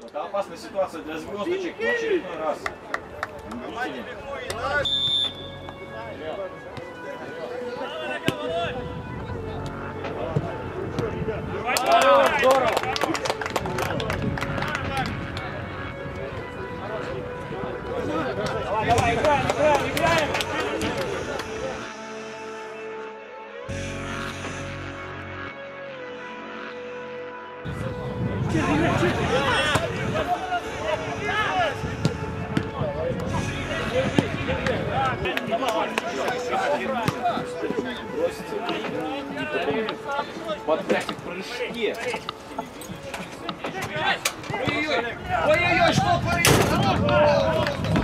Это опасная ситуация для звездочек в очередной раз. Здорово! Давай, играем! Под график прыжки. Ой-ой-ой, что творится?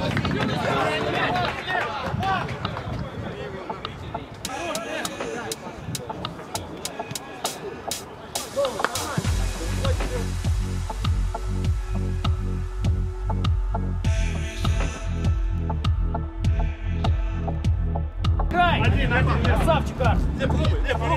Один, красавчик, Арс! Не пробуй!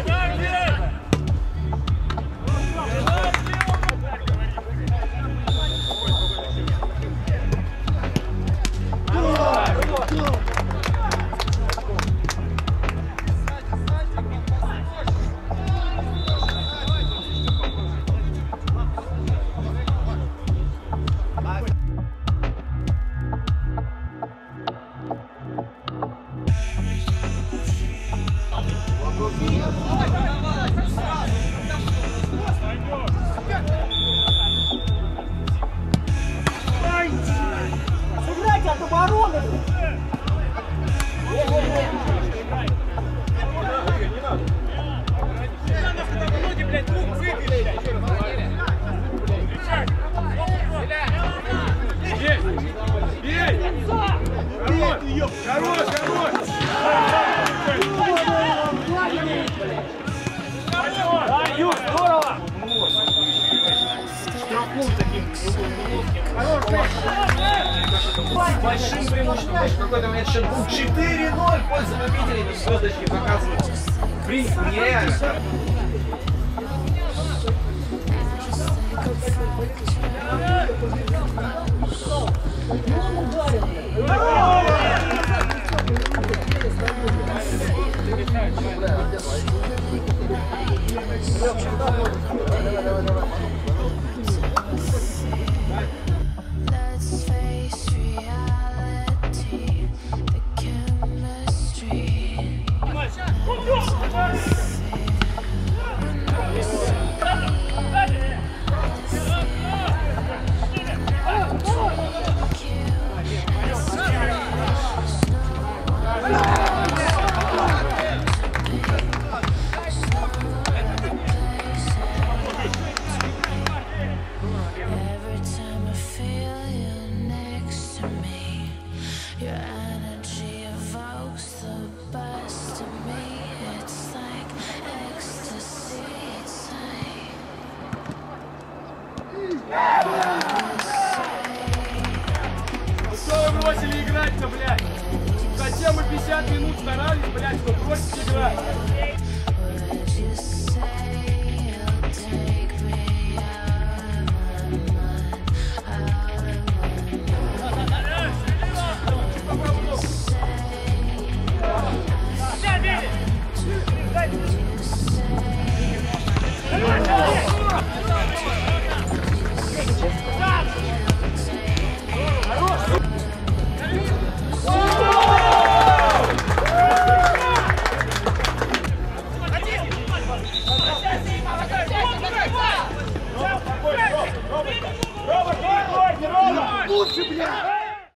Сыграйте от обороны! С большим преимуществом. В какой-то момент счет был 4-0 в пользу победителей, но звездочки показывают нереально. Что вы бросили играть-то, блядь? Зачем мы 50 минут старались, блядь, что бросить играть? Лучше, блядь!